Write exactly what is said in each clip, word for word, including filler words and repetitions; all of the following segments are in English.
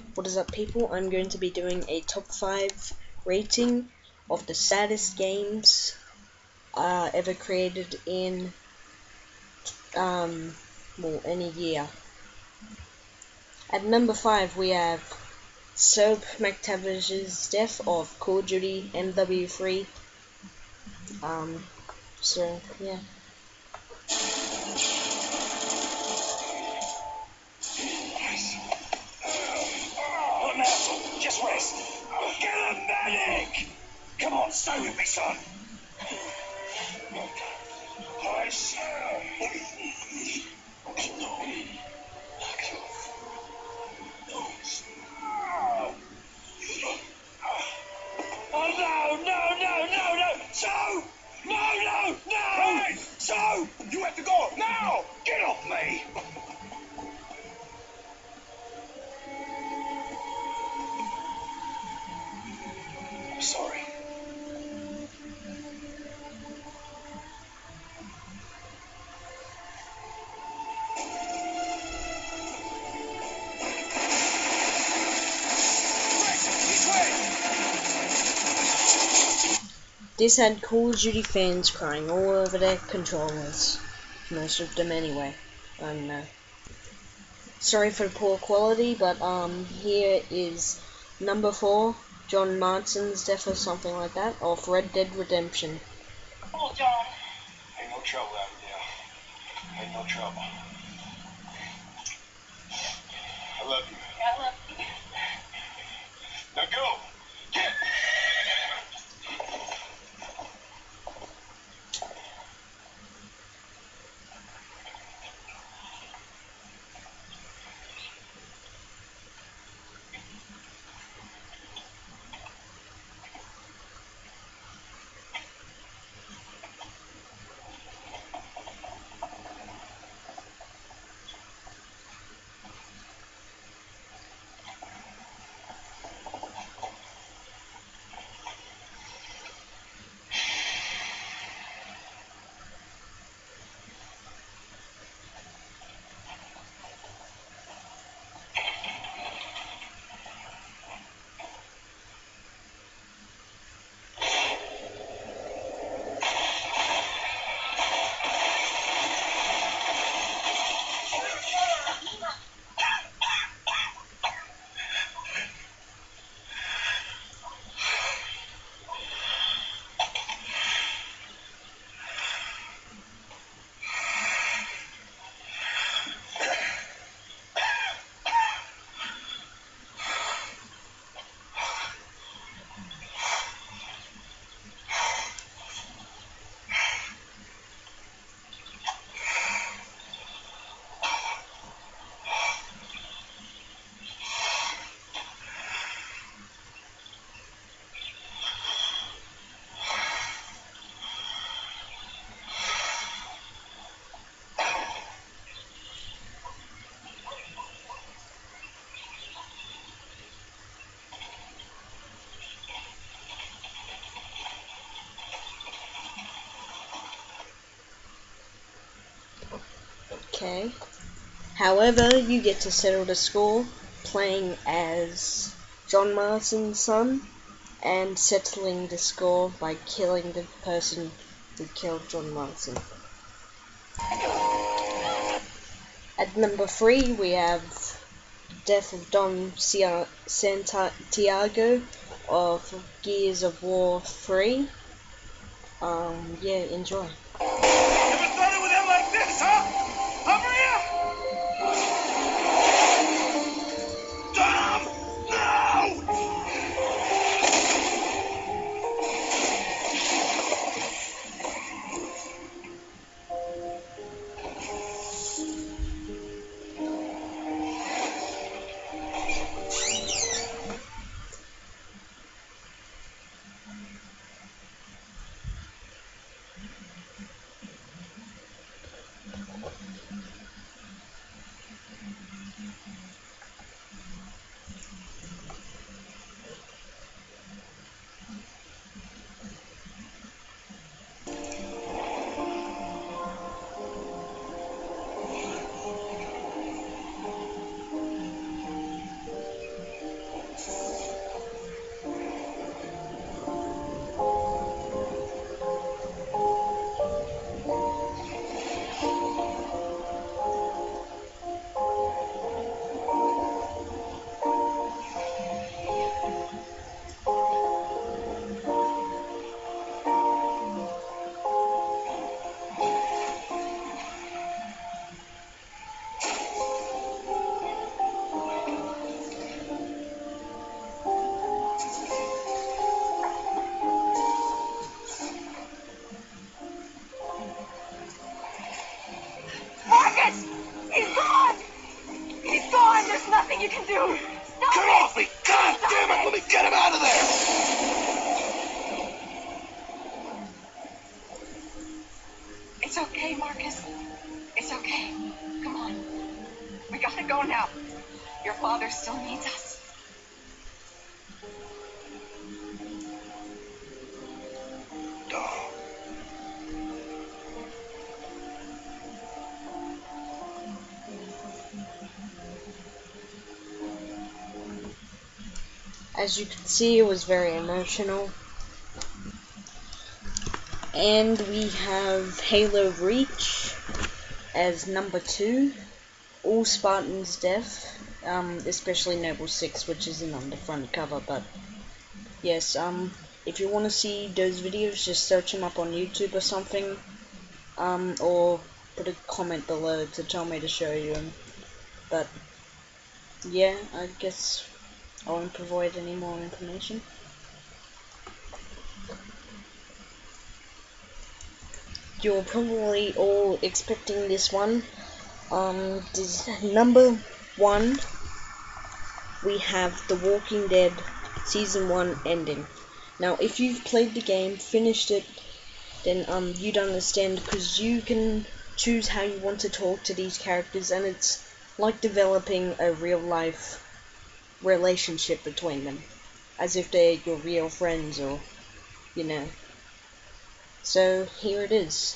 What is up, people? I'm going to be doing a top five rating of the saddest games uh, ever created in um, well, any year. At number five we have Soap McTavish's Death of Call of Duty M W three. Um, so yeah. Not now, just rest. Get a medic! Come on, stay with me, son. I shall. No. Oh no, no, no, no, no! So! No, no, no! Hey! So! You have to go now! Get off me! I'm sorry. This had Call of Duty fans crying all over their controllers. Most of them anyway. I don't know. Sorry for the poor quality, but um, here is number four, John Marston's Death or something like that, of Red Dead Redemption. Oh, John. Ain't no trouble out there. Ain't no trouble. I love you. I love you. Now go. Get. Okay. However, you get to settle the score playing as John Marston's son and settling the score by killing the person who killed John Marston. At number three we have Death of Don Santiago of Gears of War three. Um, yeah, enjoy. Never thought it would end like this, huh? Over here! Tom! No! Get off me! God damn it! Let me get him out of there! It's okay, Marcus. It's okay. Come on. We gotta go now. Your father still needs us. As you can see, it was very emotional. And we have Halo Reach as number two. All Spartans death, um, especially Noble six, which isn't on the front cover, but yes, um, if you want to see those videos, just search them up on YouTube or something, um, or put a comment below to tell me to show you them. But yeah, I guess I won't provide any more information. You're probably all expecting this one. Um, this number one, we have The Walking Dead Season one ending. Now, if you've played the game, finished it, then um, you'd understand, because you can choose how you want to talk to these characters, and it's like developing a real-life relationship between them, as if they're your real friends, or, you know. So, here it is.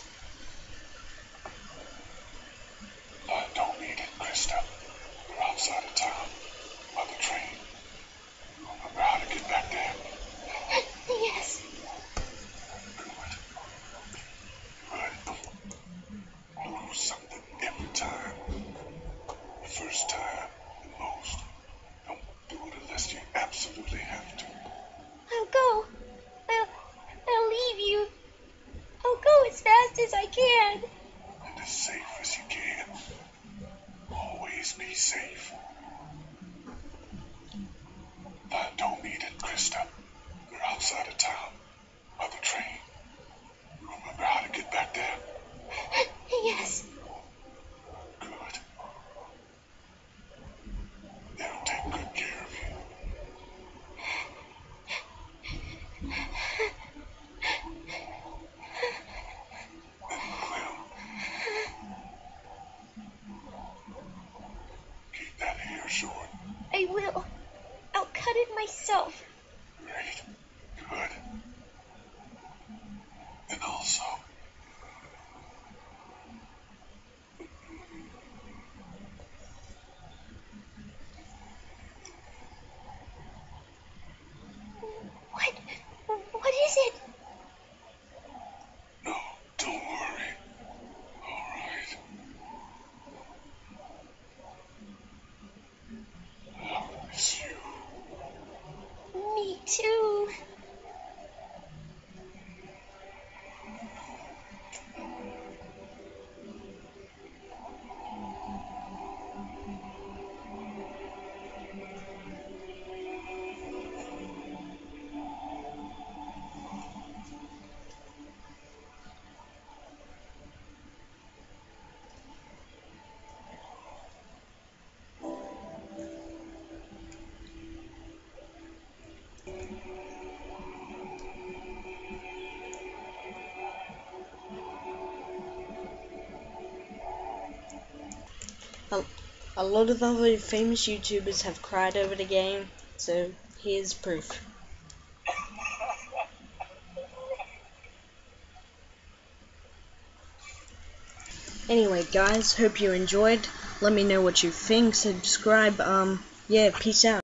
I don't need it, Krista. We're outside of town. On the train. Remember how to get back there? Yes. Good. Good. I'll lose something every time. The first time, the most. Don't do it unless you absolutely have to. I'll go. I'll, I'll leave you. I'll go as fast as I can. And as safe as you can. Always be safe. I don't need it, Krista. We're outside of town. On the train. Remember how to get back there? Yes. Good. They'll take good care of you. And Clem. Keep that hair short. I will. I'll cut it myself. Great. Good. And also, What? What is it? no, don't worry. All right. I'll miss you. Me too. A, a lot of other famous YouTubers have cried over the game, so here's proof. Anyway guys, hope you enjoyed. Let me know what you think, subscribe, um, yeah, peace out.